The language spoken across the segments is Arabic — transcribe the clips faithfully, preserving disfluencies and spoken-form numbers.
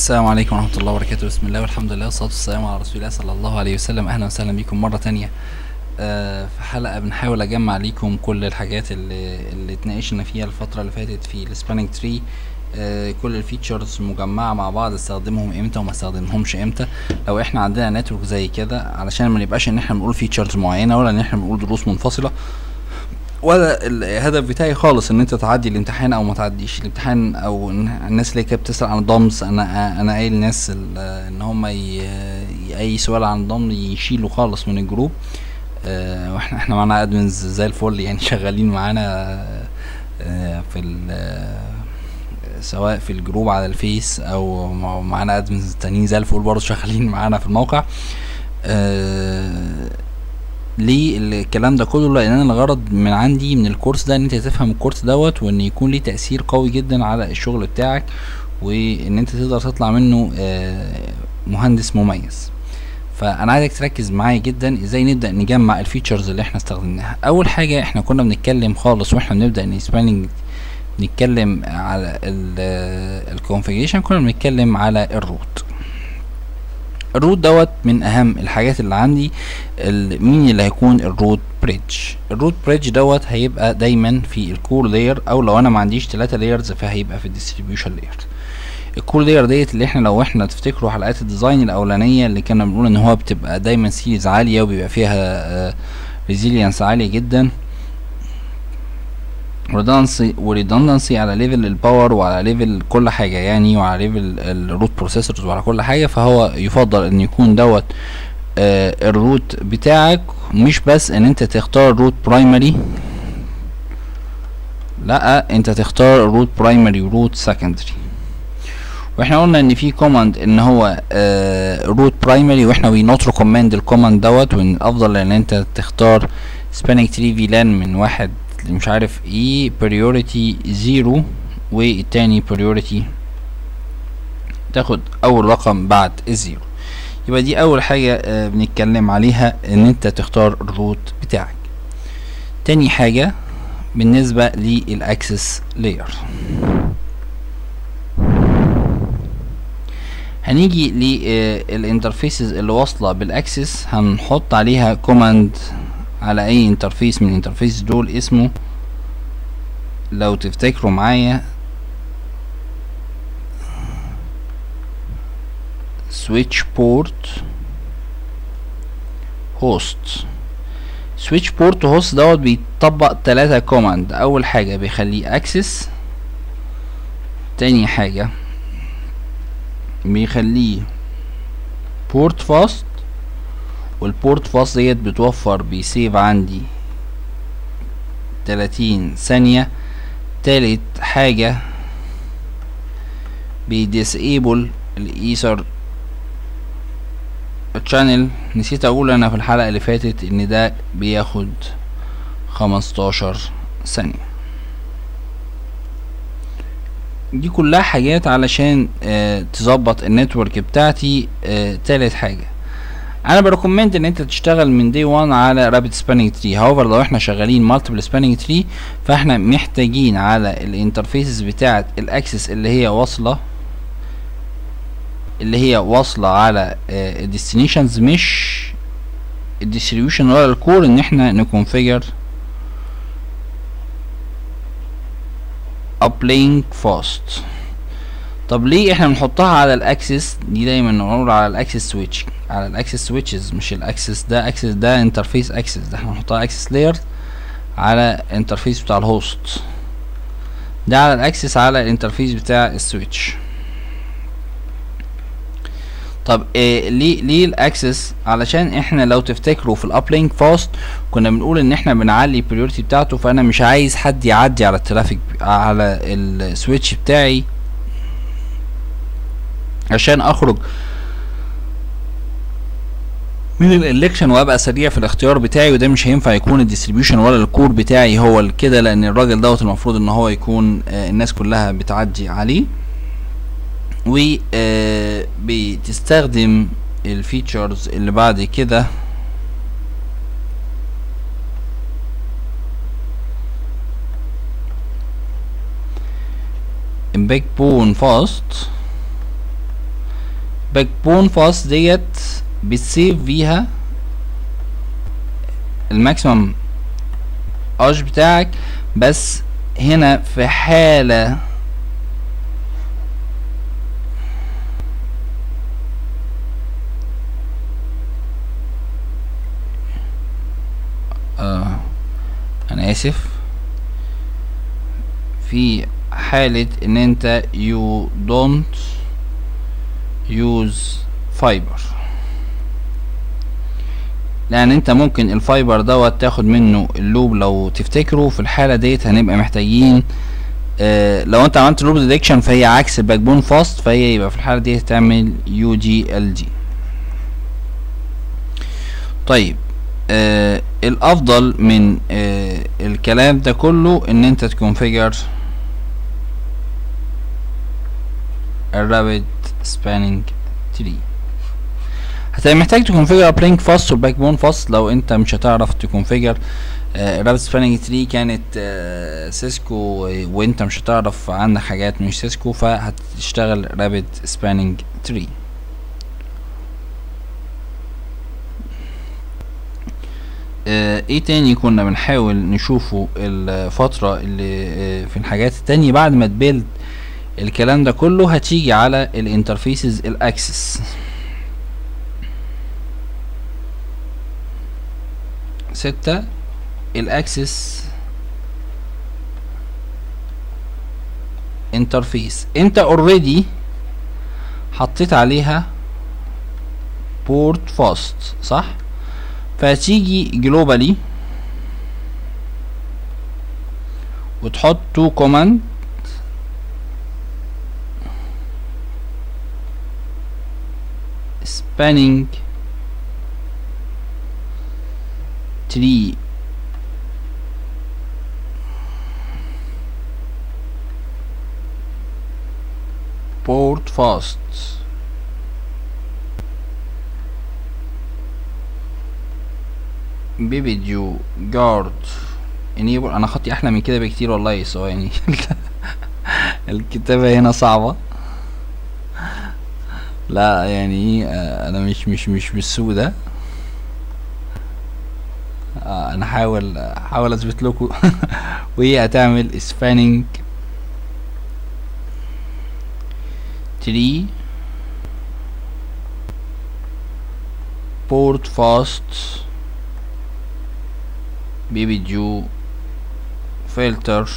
السلام عليكم ورحمة الله وبركاته. بسم الله والحمد لله والصلاة والسلام على رسول الله صلى الله عليه وسلم. أهلا وسهلا بكم مرة تانية آه في حلقة بنحاول أجمع ليكم كل الحاجات اللي, اللي اتناقشنا فيها الفترة اللي فاتت في السبانينج تري. آه كل الفيتشرز مجمعة مع بعض، استخدمهم امتى وما استخدمهمش امتى. لو احنا عندنا نتورك زي كده، علشان ما نبقاش ان احنا بنقول فيتشرز معينة ولا ان احنا بنقول دروس منفصلة، ولا الهدف بتاعي خالص ان انت تعدي الامتحان او ما تعديش الامتحان، او الناس اللي كانت بتسال عن الضمز. انا انا قايل للناس ان هم اي سؤال عن الضم يشيلوا خالص من الجروب. اه واحنا احنا معانا ادمنز زي الفل، يعني شغالين معانا اه في سواء في الجروب على الفيس او معانا ادمنز تانيين زي الفل برضه شغالين معانا في الموقع. اه ليه الكلام ده كله؟ لان انا الغرض من عندي من الكورس ده ان انت تفهم الكورس دوت، وان يكون ليه تأثير قوي جدا على الشغل بتاعك، وان انت تقدر تطلع منه مهندس مميز. فانا عايزك تركز معايا جدا ازاي نبدأ نجمع الفيتشرز اللي احنا استخدمناها. اول حاجة احنا كنا بنتكلم خالص واحنا بنبدأ نسبانينج نتكلم على الكونفيجريشن، كنا بنتكلم على الروت. الروت دوت من اهم الحاجات اللي عندي. مين اللي هيكون الروت بريدج؟ الروت بريدج دوت هيبقى دايما في الكور لاير، او لو انا ما عنديش ثلاثة لايرز فهيبقى في الديستريبيوشن لاير. الكور لاير ديت اللي احنا لو احنا تفتكروا حلقات الديزاين الاولانيه اللي كنا بنقول ان هو بتبقى دايما سيريز عاليه وبيبقى فيها ريزيلينس عاليه جدا، redundancy وريدندنسي على ليفل الباور وعلى ليفل كل حاجه يعني، وعلى ليفل الروت بروسيسورز وعلى كل حاجه. فهو يفضل ان يكون دوت آه الروت بتاعك، مش بس ان انت تختار روت برايمري، لا انت تختار روت برايمري وروت سكندري. واحنا قلنا ان في كوماند ان هو روت برايمري، واحنا وي نوت ريكومند الكوماند دوت، وان افضل ان انت تختار سبانينج تري فيلان من واحد مش عارف ايه بريوريتي زيرو، والتاني بريوريتي تاخد اول رقم بعد الزيرو. يبقى دي اول حاجة آه بنتكلم عليها، ان انت تختار الروت بتاعك. تاني حاجة بالنسبة للاكسس لاير، هنيجي للانترفيسز اللي واصلة بالاكسس، هنحط عليها كوماند على اي انترفيس من الانترفيس دول اسمه، لو تفتكروا معايا، switch port host. switch port host دوت بيطبق تلاتة كوماند. اول حاجة بيخليه access، تاني حاجة بيخليه port fast، والبورت فاست ديت بتوفر بيسيف عندي تلاتين ثانية. تالت حاجة بيديسيبل الايثر تشانل. نسيت اقول انا في الحلقة اللي فاتت ان ده بياخد خمستاشر ثانية. دي كلها حاجات علشان آه تظبط النتورك بتاعتي. آه تالت حاجة انا بريكومند ان انت تشتغل من دي وان على رابيد سبانينج تري. هاوفر لو احنا شغالين مالتيبل سبانينج تري، فاحنا محتاجين على الانترفيسز بتاعه الاكسس اللي هي واصله اللي هي واصله على الديستنيشنز، مش الديستريبيوشن ولا الكور، ان احنا نكونفيجر uplink fast. طب ليه احنا بنحطها على الاكسس دي؟ دايما نقول على الاكسس سويتش، على الاكسس سويتشز، مش الاكسس ده. اكسس ده انترفيس اكسس، ده احنا بنحطها اكسس لاير على انترفيس بتاع الهوست، ده على الاكسس على الانترفيس بتاع السويتش. طب إيه ليه ليه الاكسس؟ علشان احنا لو تفتكروا في الابلينك فاست كنا بنقول ان احنا بنعلي البريوريتي بتاعته، فانا مش عايز حد يعدي على الترافيك على السويتش بتاعي عشان اخرج من الالكشن وابقى سريع في الاختيار بتاعي. وده مش هينفع يكون الديستريبيوشن ولا الكور بتاعي هو كده، لان الراجل دوت المفروض ان هو يكون آه الناس كلها بتعدي عليه. و آه بتستخدم الفيتشرز اللي بعد كده backbone fast باك بون فاست ديت بتسيف فيها الماكسيمم اج بتاعك، بس هنا في حالة آه انا اسف، في حالة ان انت you don't use fiber، لان انت ممكن الفايبر دوت تاخد منه اللوب. لو تفتكروا في الحالة ديت هنبقى محتاجين آه لو انت عملت لوب ديتكشن فهي عكس الباك بون فاست، فهي يبقى في الحالة ديت تعمل يو جي ال دي. طيب آه الافضل من آه الكلام ده كله ان انت تكونفيجر الرابد سباننج تري. هتبقى محتاج تكونفيجر برينك فاست والباك بون فاست. لو انت مش هتعرف تكونفيجر الرابد سباننج تري كانت آه سيسكو، وانت مش هتعرف عنها حاجات مش سيسكو، فهتشتغل رابد سباننج تري. آه ايه تاني كنا بنحاول نشوفه الفترة اللي آه في الحاجات التانية بعد ما تبيلد الكلام ده كله؟ هتيجي على الانترفيسز الاكسس. ستة الاكسس انترفيس، انت اوريدي حطيت عليها بورت فاست صح؟ فهتيجي جلوبالي وتحط تو كوماند spanning tree port fast بيبيديو جارد انيبل. انا خطي احلى من كده بكتير والله، ثواني الكتابة هنا صعبة. لا يعني آه انا مش مش مش بالسوء ده. آه انا حاول حاول اثبت لكم. وهي هتعمل سباننج تري بورت فاست بيبيديو فلتر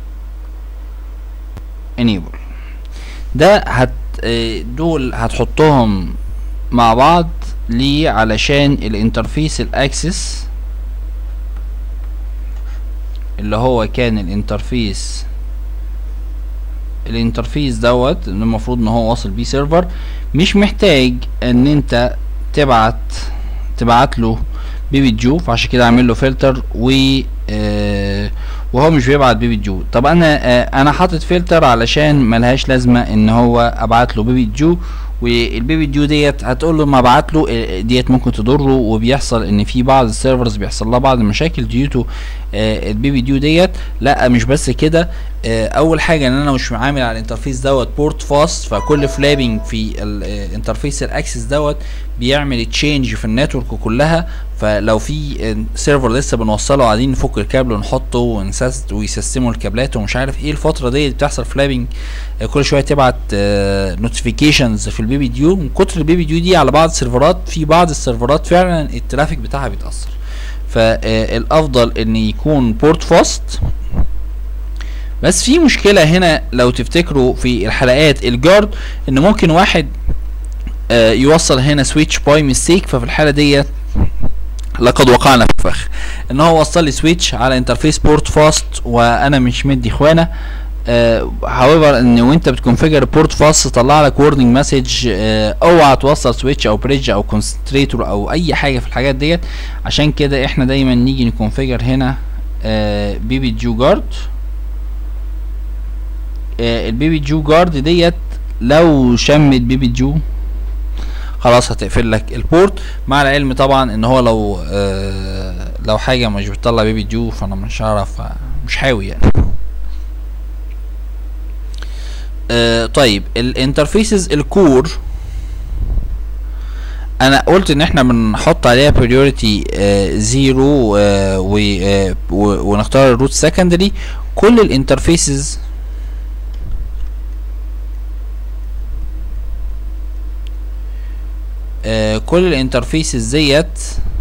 انيبل. ده هت دول هتحطهم مع بعض ليه؟ علشان الانترفيس الاكسس اللي هو كان الانترفيس الانترفيس دوت المفروض ان هو واصل بيه سيرفر، مش محتاج ان انت تبعت تبعت له بيبيديو، فعشان كده اعمل له فلتر و آه وهو مش بيبعت بيبيديو. طب انا آه انا حاطط فلتر علشان ملهاش لازمه ان هو ابعت له بيبيديو، والبيبيديو ديت هتقول له ما ابعت له ديت ممكن تضره، وبيحصل ان في بعض السيرفرز بيحصل لها بعض المشاكل ديوتو آه البيبيديو ديت. لا مش بس كده، آه اول حاجه ان انا مش عامل على الانترفيس دوت بورت فاست، فكل فلابنج في الانترفيس الاكسس دوت بيعمل تشينج في النتورك كلها. فلو في سيرفر لسه بنوصله عايزين نفك الكابل ونحطه ونسست ويسستموا الكابلات ومش عارف ايه، الفتره دي بتحصل فلابنج كل شويه تبعت نوتيفيكيشنز في البي بي ديو. من كتر البي بي ديو دي على بعض السيرفرات، في بعض السيرفرات فعلا الترافيك بتاعها بيتاثر. فالافضل ان يكون بورت فاست. بس في مشكله هنا لو تفتكروا في الحلقات الجارد، ان ممكن واحد يوصل هنا سويتش باي ميستيك، ففي الحاله ديت لقد وقعنا في فخ ان هو وصل لي سويتش على انترفيس بورت فاست وانا مش مدي اخوانا. هاويفر ان وانت بتكونفيجر بورت فاست طلع لك وورنينج مسج اوعى توصل سويتش او بريدج او كونسنتريتور او اي حاجه في الحاجات ديت. عشان كده احنا دايما نيجي نكونفيجر هنا بي بي ديو جارد. البي بي ديو جارد ديت لو شمت بي بي ديو خلاص هتقفل لك البورت، مع العلم طبعا ان هو لو آه لو حاجه مش بتطلع بيبي ديو فانا مش هعرف، مش حاوي يعني. آه طيب الانترفيسز الكور انا قلت ان احنا بنحط عليها priority زيرو ونختار الروت سكندري. كل الانترفيسز آه كل الانترفيسز ديت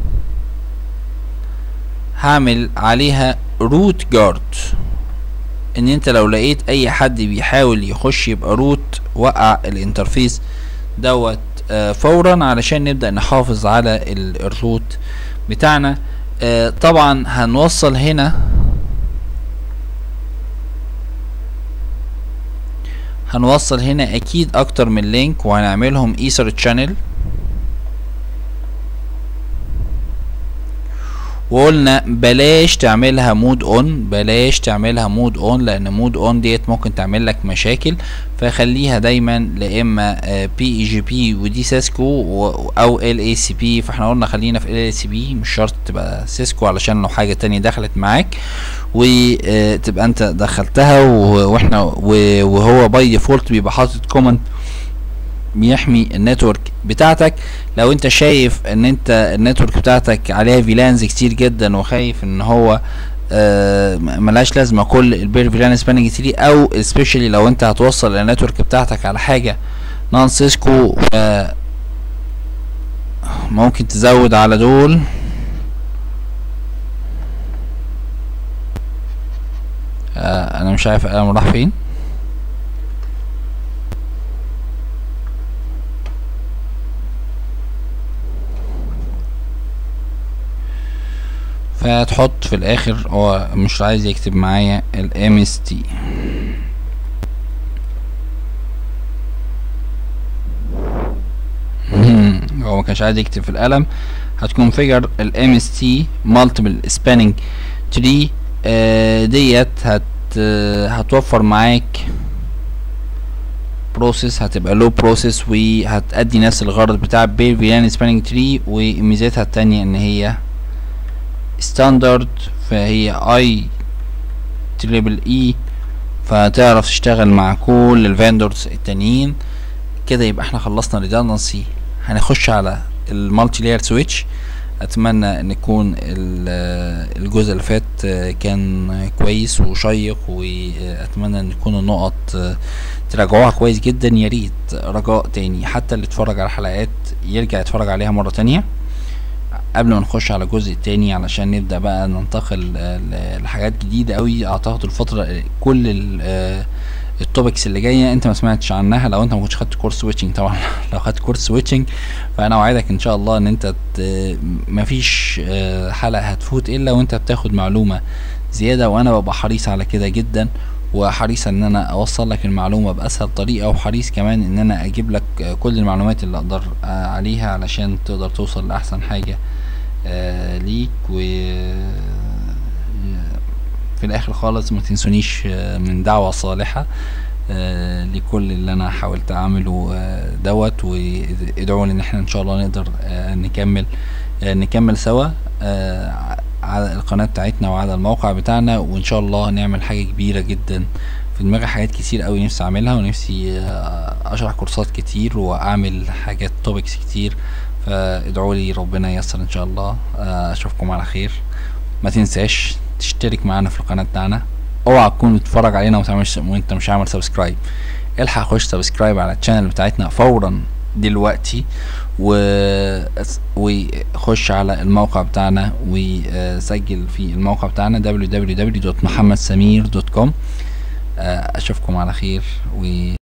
هعمل عليها روت جارد، ان انت لو لقيت اي حد بيحاول يخش يبقى روت وقع الانترفيس دوت آه فورا، علشان نبدأ نحافظ على الروت بتاعنا. آه طبعا هنوصل هنا هنوصل هنا اكيد اكتر من لينك، وهنعملهم ايثر تشانل. وقلنا بلاش تعملها مود اون، بلاش تعملها مود اون، لان مود اون ديت ممكن تعمل لك مشاكل، فخليها دايما لا اما بي اي جي بي ودي سيسكو او ال اي سي بي. فاحنا قلنا خلينا في ال اي سي بي، مش شرط تبقى سيسكو علشان لو حاجه تانية دخلت معاك وتبقى انت دخلتها، واحنا وهو باي ديفولت بيبقى حاطط كومنت بيحمي النتورك بتاعتك. لو انت شايف ان انت النتورك بتاعتك عليها فيلانز كتير جدا وخايف ان هو آه ملاش لازمه كل البير فيلان سباننج تري، او سبيشالي لو انت هتوصل النتورك بتاعتك على حاجه نون سيسكو، آه ممكن تزود على دول آه انا مش عارف انا راح فين. فتحط في الاخر، هو مش عايز يكتب معايا ال ام اس تي، هو ما كانش عايز يكتب في القلم. هتكونفيجر ال ام اس تي multiple spanning tree آه ديت هت هتوفر معاك بروسيس، هتبقى لو بروسيس وهتأدي نفس الغرض بتاع بير فيلان سباننج تري. وميزتها التانية ان هي ستاندرد، فهي اي تريبل اي، فتعرف تشتغل مع كل الفندورز التانيين كده. يبقى احنا خلصنا ريدندنسي. هنخش على المالتي لاير سويتش. اتمنى ان يكون الجزء اللي فات كان كويس وشيق، واتمنى ان تكون النقط تراجعوها كويس جدا. يا ريت رجاء تاني، حتى اللي اتفرج على الحلقات يرجع يتفرج عليها مره تانية قبل ما نخش على الجزء التاني، علشان نبدأ بقى ننتقل لحاجات جديدة قوي. اعتقد الفترة كل التوبكس اللي جاية انت ما سمعتش عنها لو انت ما كنتش خدت كورس سويتشنج. طبعا لو خدت كورس سويتشنج فانا اوعدك ان شاء الله ان انت مفيش حلقة هتفوت الا وانت بتاخد معلومة زيادة، وانا ببقى حريص على كده جدا، وحريص ان انا اوصل لك المعلومة باسهل طريقة، وحريص كمان ان انا اجيب لك كل المعلومات اللي اقدر عليها علشان تقدر توصل لاحسن حاجة آه ليك. و في الاخر خالص ما تنسونيش آه من دعوة صالحة آه لكل اللي انا حاولت اعمله آه دوت، وادعوا لي ان احنا ان شاء الله نقدر آه نكمل آه نكمل سوا آه على القناة بتاعتنا وعلى الموقع بتاعنا، وان شاء الله نعمل حاجة كبيرة جدا. في دماغي حاجات كتير قوي نفسي اعملها، ونفسي آه اشرح كورسات كتير واعمل حاجات توبكس كتير، فادعوا لي ربنا ييسر ان شاء الله. اشوفكم على خير. ما تنساش تشترك معانا في القناه بتاعنا، اوعى تكون بتتفرج علينا ومش وانت مش عامل سبسكرايب. الحق خش سبسكرايب على الشانل بتاعتنا فورا دلوقتي، و... وخش على الموقع بتاعنا وسجل في الموقع بتاعنا دبليو دبليو دبليو دوت محمد سمير دوت كوم. اشوفكم على خير و